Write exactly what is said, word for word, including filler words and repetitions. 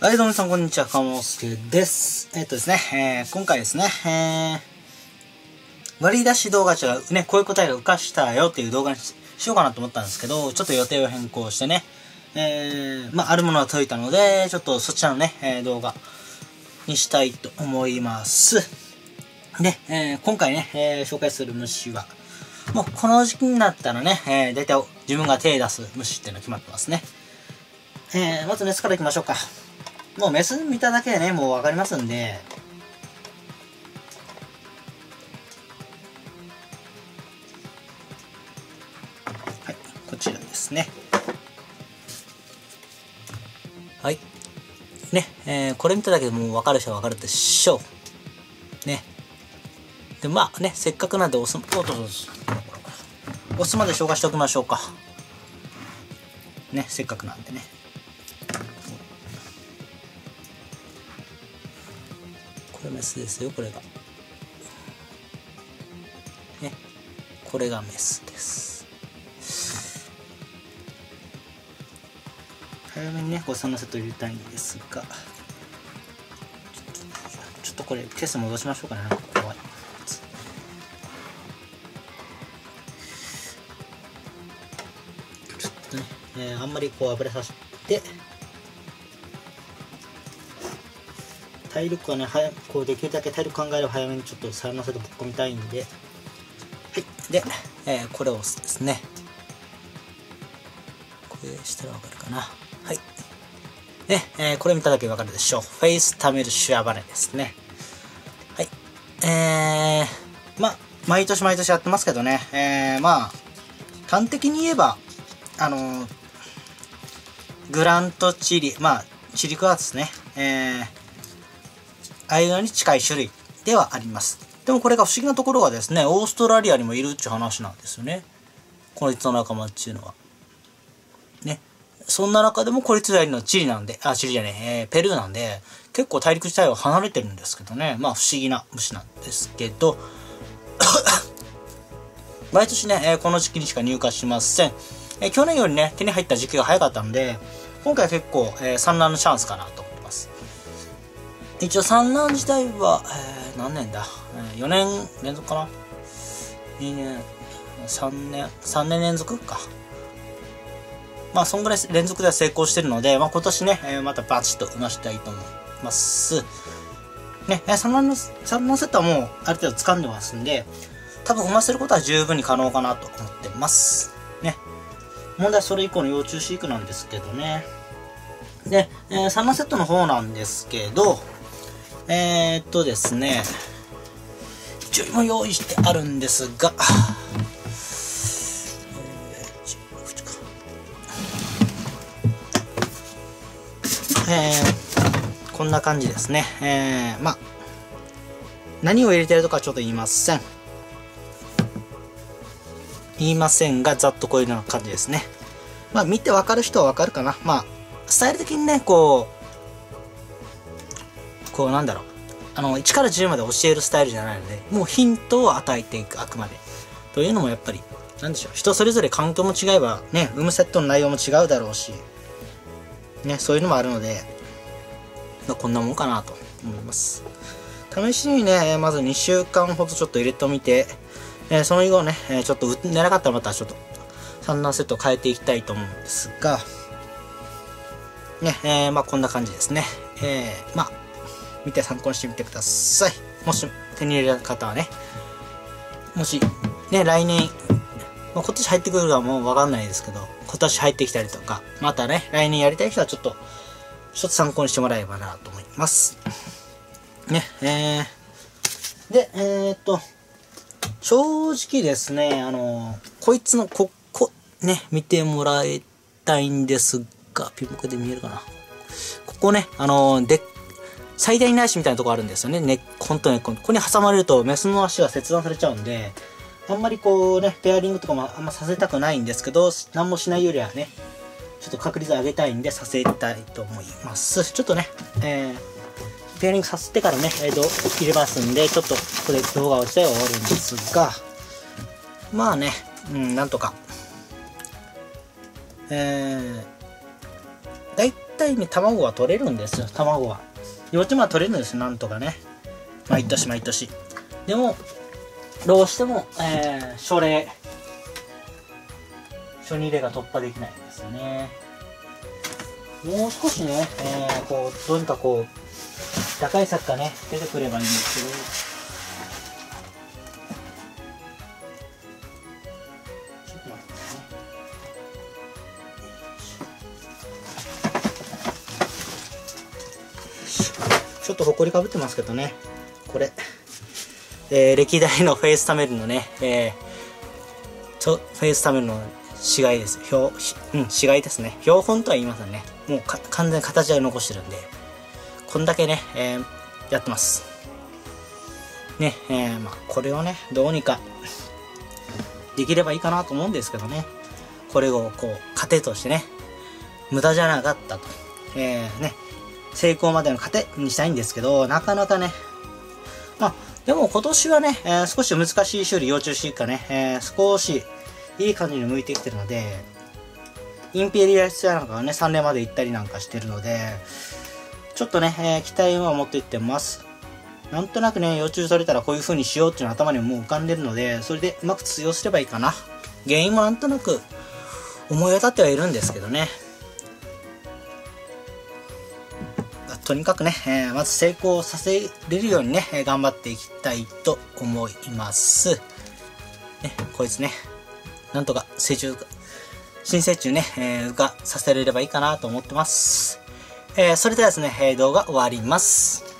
はい、どうも皆さん、こんにちは。かもすけです。えっとですね、えー、今回ですね、えー、割り出し動画じゃね、こういう答えが浮かしたよっていう動画に し, しようかなと思ったんですけど、ちょっと予定を変更してね、えー、まあ、あるものは解いたので、ちょっとそちらのね、えー、動画にしたいと思います。で、えー、今回ね、えー、紹介する虫は、もうこの時期になったらね、えー、大体自分が手出す虫っていうのが決まってますね。えー、まずメスからいきましょうか。もうメス見ただけでね、もうわかりますんで、はい、こちらですね。はい。ね、えー、これ見ただけでもうわかる人はわかるでしょう。ね。で、まあね、せっかくなんでオス、おっとっと、オスまで紹介しておきましょうか。ね、せっかくなんでね。これメスですよ、これが。ね、これがメスです。早めにね、こうさんのセット入れたいんですが、ちょっとこれケース戻しましょうかね。なんか怖い。ちょっとね、えー、あんまりこう油さして、体力はね、早こうできるだけ体力考えれば早めにちょっとさんのセットぶっ込みたいんで、はい。で、えー、これを押すですね。これしたらわかるかな。はい。ね、えー、これ見ただけでわかるでしょう。フェイスタミルシュアバネですね。はい。えー、まあ、毎年毎年やってますけどね、えー、まあ、端的に言えば、あのー、グラントチリ、まあ、チリクワーツですね。えー、ああいうのに近い種類ではあります。でもこれが不思議なところがですね、オーストラリアにもいるっていう話なんですよね。こいつの仲間っていうのは。ね。そんな中でもこいつがいるのはチリなんで、あ、チリじゃねえ、えー、ペルーなんで、結構大陸自体は離れてるんですけどね。まあ不思議な虫なんですけど、毎年ね、えー、この時期にしか入荷しません。えー、去年よりね、手に入った時期が早かったんで、今回は結構、えー、産卵のチャンスかなと思ってます。一応産卵自体は、えー、何年だ、えー、よねん連続かな、にねん、さんねん、さんねん連続か。まあ、そんぐらい連続では成功してるので、まあ、今年ね、えー、またバチッと産ましたいと思います。ね、えー、産卵の、産卵セットはもうある程度掴んでますんで、多分産ませることは十分に可能かなと思ってます。ね。問題はそれ以降の幼虫飼育なんですけどね。で、えー、産卵セットの方なんですけど、えー、っとですね、一応今用意してあるんですが、えー、こんな感じですね。えー、まあ、何を入れてるとかちょっと言いません。言いませんが、ざっとこういうような感じですね。まあ、見てわかる人はわかるかな。まあ、スタイル的にね、こう、こうなんだろう。あの、いちからじゅうまで教えるスタイルじゃないので、もうヒントを与えていく、あくまで。というのもやっぱり、なんでしょう。人それぞれ環境も違えば、ね、産むセットの内容も違うだろうし、ね、そういうのもあるので、こんなもんかなと思います。試しにね、まずにしゅうかんほどちょっと入れてみて、えー、その以後ね、ちょっと売ってなかったらまたちょっと、産卵セットを変えていきたいと思うんですが、ね、えー、まあこんな感じですね。えー、まあ、見て参考にしてみてください。もし手に入れる方はね。もし、ね、来年、まあ、今年入ってくるかはもうわかんないですけど、今年入ってきたりとか、またね、来年やりたい人はちょっと、ちょっと参考にしてもらえればなと思います。ね、えー、で、えー、っと、正直ですね、あの、こいつのここ、ね、見てもらいたいんですが、ピンクで見えるかな。ここね、あの、で、最大内視みたいなとこあるんですよね。根っこんと根っこ。ここに挟まれるとメスの足が切断されちゃうんで、あんまりこうね、ペアリングとかもあんまさせたくないんですけど、何もしないよりはね、ちょっと確率上げたいんでさせたいと思います。ちょっとね、えー、ペアリングさせてからね、えーと、入れますんで、ちょっとここで動画をして終わるんですが、まあね、うん、なんとか。えー、だいた体に卵は取れるんですよ。卵は幼虫は取れるんですよ、なんとかね、毎年毎年。でもどうしても、えー、初例初二例が突破できないんですよね。もう少しね、えー、こうどうにかこう打開策がね出てくればいいんですけど、ちょっと待ってね。ちょっとほこりかぶってますけどね、これ、えー、歴代のフェイスタメルのね、えー、ちょフェイスタメルの死骸です。標、うん、死骸ですね。標本とは言いませんね。もうか完全に形は残してるんで、こんだけね、えー、やってます。ね、えー、まあ、これをね、どうにかできればいいかなと思うんですけどね。これをこう、糧としてね、無駄じゃなかったと。えー、ね、成功までの糧にしたいんですけど、なかなかね、まあ、でも今年はね、えー、少し難しい種類、幼虫飼育がね、えー、少しいい感じに向いてきてるので、インペリアルスなんかはね、さんれんまで行ったりなんかしてるので、ちょっとね、えー、期待は持っていってます。なんとなくね、幼虫されたらこういう風にしようっていうのは頭にもう浮かんでるので、それでうまく通用すればいいかな。原因もなんとなく思い当たってはいるんですけどね。とにかくね、えー、まず成功させれるようにね、頑張っていきたいと思います。ね、こいつね、なんとか成虫、新成虫ね、えー、羽化させれればいいかなと思ってます。えー、それではですね、動画終わります。